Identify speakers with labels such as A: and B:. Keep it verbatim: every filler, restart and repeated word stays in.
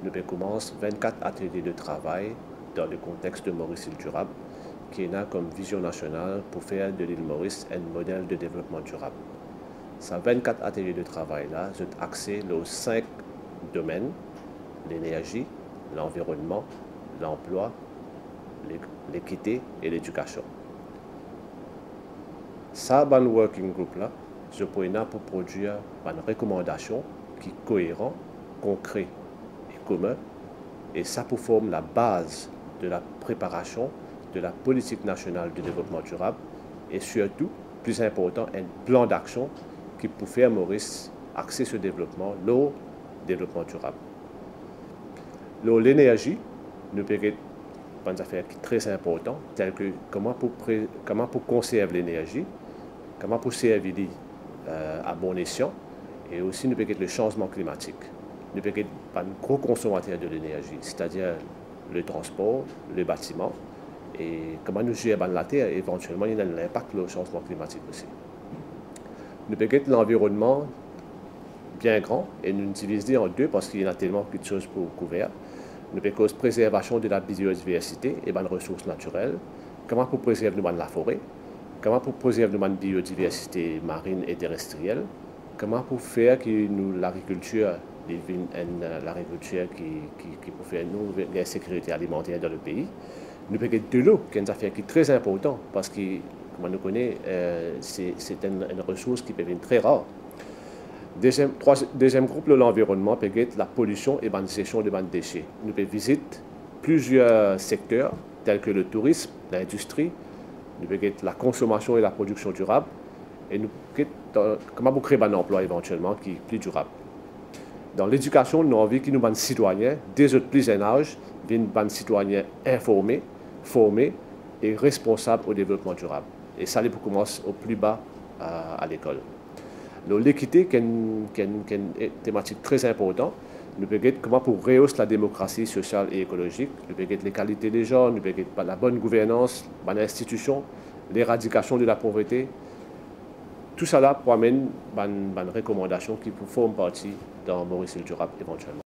A: nous commençons vingt-quatre ateliers de travail dans le contexte de Maurice île durable, qui est comme vision nationale pour faire de l'île Maurice un modèle de développement durable. Ces vingt-quatre ateliers de travail-là sont axés aux cinq domaines: l'énergie, l'environnement, l'emploi, l'équité et l'éducation. Ça, ban working group là, je peux pour produire une recommandation qui est cohérente, concrète et commune, et ça pour former la base de la préparation de la politique nationale de développement durable et surtout, plus important, un plan d'action qui peut faire Maurice axer ce développement, le développement durable. L'énergie, nous peut être une affaire très importante, telle que comment pour, comment pour conserver l'énergie, comment pour servir euh, à bon escient, et aussi nous peut être le changement climatique. Nous peut être un gros consommateur de l'énergie, c'est-à-dire le transport, le bâtiment, et comment nous gérons la terre, éventuellement il y a un impact sur le changement climatique aussi. Nous peut être l'environnement bien grand, et nous divisons en deux parce qu'il y a tellement de choses pour couvrir. Nous avons la préservation de la biodiversité et des ressources naturelles, comment pour préserver la forêt, comment pour préserver la biodiversité marine et terrestrielle, comment pour faire que nous, l'agriculture, l'agriculture qui, qui, qui peut faire nous la sécurité alimentaire dans le pays. Nous avons de l'eau, qui est une affaire qui est très importante parce que, comme on nous connaît, euh, c'est une, une ressource qui peut être très rare. Deuxième, trois, deuxième groupe, l'environnement peut être la pollution et la gestion des déchets. Nous pouvons visiter plusieurs secteurs tels que le tourisme, l'industrie, nous pouvons être la consommation et la production durable, et nous pouvons comment créer un emploi éventuellement qui est plus durable. Dans l'éducation, nous avons envie que nous sommes citoyens, des autres plus jeunes âge, viennent des citoyens informés, formés et responsables au développement durable. Et ça, il faut commencer au plus bas à, à l'école. L'équité, qui est une, une, une thématique très importante, nous pouvons comment pour rehausser la démocratie sociale et écologique, nous pouvons les qualités des gens, nous pouvons la bonne gouvernance, l'institution, l'éradication de la pauvreté. Tout ça là pour amener une recommandation qui forme partie dans Maurice île durable éventuellement.